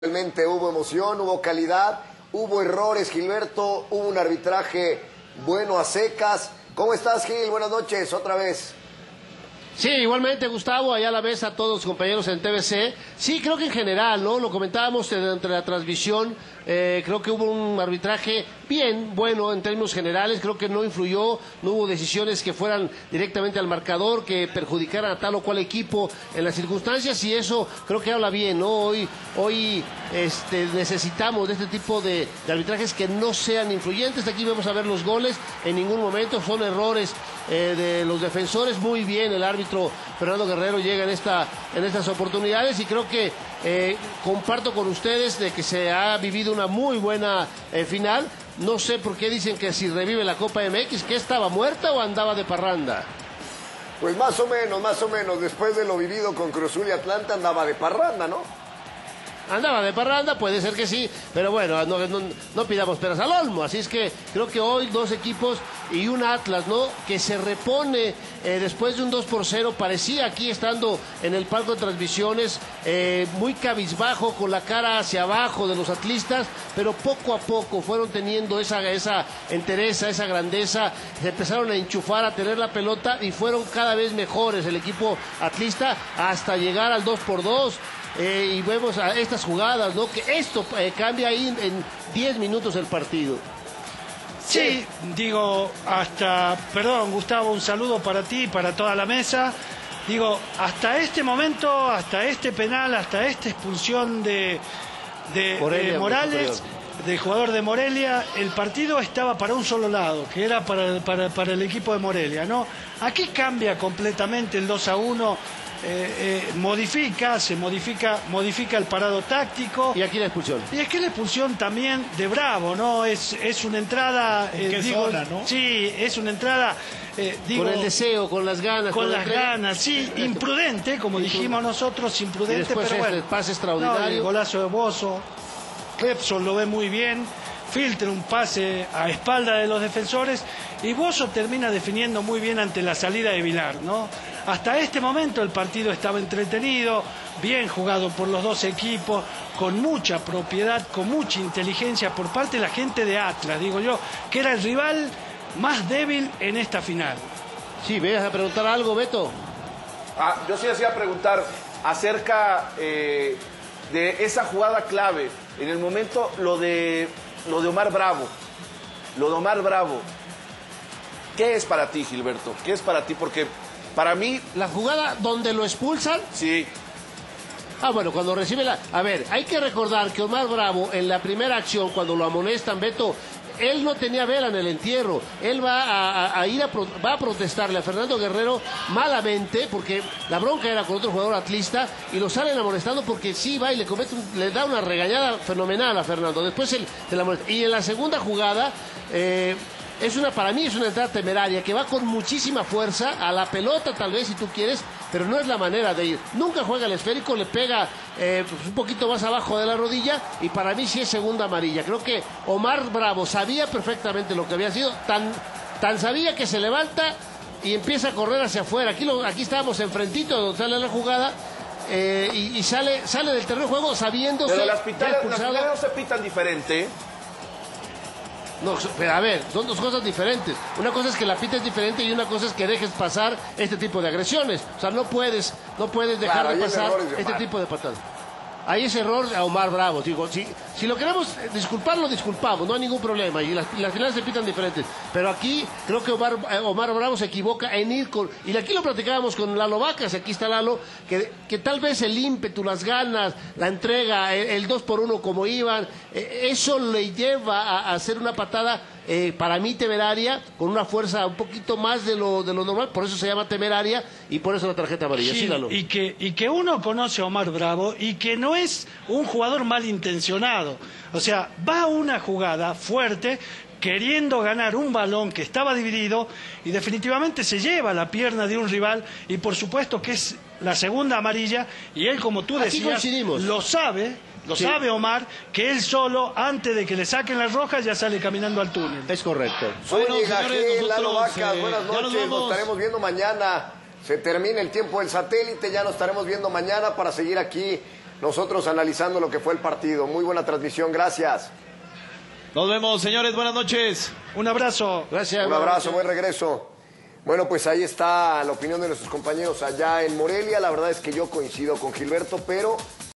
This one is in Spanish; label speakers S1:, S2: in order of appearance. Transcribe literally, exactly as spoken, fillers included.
S1: Realmente hubo emoción, hubo calidad, hubo errores, Gilberto, hubo un arbitraje bueno a secas. ¿Cómo estás, Gil? Buenas noches, otra vez.
S2: Sí, igualmente, Gustavo, allá a la vez a todos los compañeros en T V C. Sí, creo que en general, ¿no? Lo comentábamos entre la transmisión, eh, creo que hubo un arbitraje bien, bueno, en términos generales. Creo que no influyó, no hubo decisiones que fueran directamente al marcador, que perjudicaran a tal o cual equipo en las circunstancias, y eso creo que habla bien, ¿no? Hoy, hoy este, necesitamos de este tipo de, de arbitrajes que no sean influyentes. Aquí vamos a ver los goles, en ningún momento son errores eh, de los defensores. Muy bien el árbitro Fernando Guerrero llega en, esta, en estas oportunidades, y creo que eh, comparto con ustedes de que se ha vivido una muy buena eh, final. No sé por qué dicen que si revive la Copa M X, ¿que estaba muerta o andaba de parranda?
S1: Pues más o menos, más o menos, después de lo vivido con Cruz Azul y Atlanta, andaba de parranda, ¿no?
S2: Andaba de parranda, puede ser que sí, pero bueno, no, no, no pidamos peras al olmo. Así es que creo que hoy dos equipos y un Atlas, ¿no?, que se repone eh, después de un dos por cero, parecía aquí estando en el palco de transmisiones, eh, muy cabizbajo, con la cara hacia abajo de los atlistas, pero poco a poco fueron teniendo esa, esa entereza, esa grandeza, se empezaron a enchufar, a tener la pelota, y fueron cada vez mejores el equipo atlista hasta llegar al dos por dos. Eh, y vemos a estas jugadas, ¿no?, que esto eh, cambia ahí en diez minutos el partido.
S3: Sí, digo, hasta, perdón, Gustavo, un saludo para ti y para toda la mesa. Digo, hasta este momento, hasta este penal, hasta esta expulsión de, de, Morelia, de Morales, del jugador de Morelia, el partido estaba para un solo lado, que era para, para, para el equipo de Morelia, ¿no? Aquí cambia completamente el dos a uno. Eh, eh, modifica, se modifica, modifica el parado táctico.
S2: Y aquí la expulsión.
S3: Y es que la expulsión también de Bravo, ¿no? Es, es una entrada.
S4: ¿En qué
S3: eh, digo,
S4: zona, no?
S3: Sí, es una entrada. Eh, digo,
S2: con el deseo, con las ganas.
S3: Con,
S2: con
S3: las ganas, sí, imprudente, como dijimos nosotros, imprudente,
S2: y después
S3: pero bueno.
S2: El pase extraordinario.
S3: No, el golazo de Bozo. Clepson lo ve muy bien. Filtra un pase a espalda de los defensores, y Bozo termina definiendo muy bien ante la salida de Vilar, ¿no? Hasta este momento el partido estaba entretenido, bien jugado por los dos equipos, con mucha propiedad, con mucha inteligencia por parte de la gente de Atlas, digo yo, que era el rival más débil en esta final.
S2: Sí, ¿veas a preguntar algo, Beto?
S5: Ah, yo sí hacía preguntar acerca eh, de esa jugada clave, en el momento lo de... Lo de Omar Bravo, lo de Omar Bravo, ¿qué es para ti, Gilberto? ¿Qué es para ti? Porque para mí...
S2: La jugada donde lo expulsan.
S5: Sí.
S2: Ah, bueno, cuando recibe la... A ver, hay que recordar que Omar Bravo, en la primera acción, cuando lo amonestan, Beto, él no tenía vela en el entierro. Él va a, a, a ir a, pro, va a protestarle a Fernando Guerrero malamente, porque la bronca era con otro jugador atlista, y lo salen amonestando porque sí va y le comete un, le da una regañada fenomenal a Fernando. Después él se la amonesta. Y en la segunda jugada, eh, es una, para mí es una entrada temeraria, que va con muchísima fuerza a la pelota, tal vez, si tú quieres, pero no es la manera de ir. Nunca juega el esférico, le pega eh, pues un poquito más abajo de la rodilla, y para mí sí es segunda amarilla. Creo que Omar Bravo sabía perfectamente lo que había sido, tan, tan sabía que se levanta y empieza a correr hacia afuera. Aquí, lo, aquí estábamos enfrentito donde sale la jugada, eh, y, y sale, sale del terreno de juego sabiéndose...
S5: Pero las pitales no se pitan diferente.
S2: No, pero a ver, son dos cosas diferentes. Una cosa es que la pites diferente, y una cosa es que dejes pasar este tipo de agresiones. O sea, no puedes, no puedes dejar
S1: claro,
S2: de pasar
S1: de
S2: este tipo de patadas. Ahí es error a Omar Bravo. Digo, si, si lo queremos disculpar, lo disculpamos, no hay ningún problema. Y las, las finales se pitan diferentes. Pero aquí creo que Omar, Omar Bravo se equivoca en ir con... Y aquí lo platicábamos con Lalo Vacas, aquí está Lalo, que, que tal vez el ímpetu, las ganas, la entrega, el, el dos por uno como iban, eh, eso le lleva a, a hacer una patada... Eh, para mí temeraria, con una fuerza un poquito más de lo, de lo normal, por eso se llama temeraria, y por eso la tarjeta amarilla.
S3: Sí,
S2: sí, Lalo.
S3: y, que, y que uno conoce a Omar Bravo, y que no es un jugador malintencionado. O sea, va a una jugada fuerte, queriendo ganar un balón que estaba dividido, y definitivamente se lleva la pierna de un rival, y por supuesto que es la segunda amarilla, y él, como tú decías, lo sabe. Lo sí. sabe Omar, que él solo, antes de que le saquen las rojas, ya sale caminando al túnel.
S2: Es correcto.
S1: Bueno, señores, Lalo Vacas, buenas noches, nos, nos estaremos viendo mañana. Se termina el tiempo del satélite, ya nos estaremos viendo mañana para seguir aquí nosotros analizando lo que fue el partido. Muy buena transmisión, gracias.
S4: Nos vemos, señores, buenas noches.
S3: Un abrazo.
S2: Gracias.
S1: Un abrazo, buen regreso. Bueno, pues ahí está la opinión de nuestros compañeros allá en Morelia. La verdad es que yo coincido con Gilberto, pero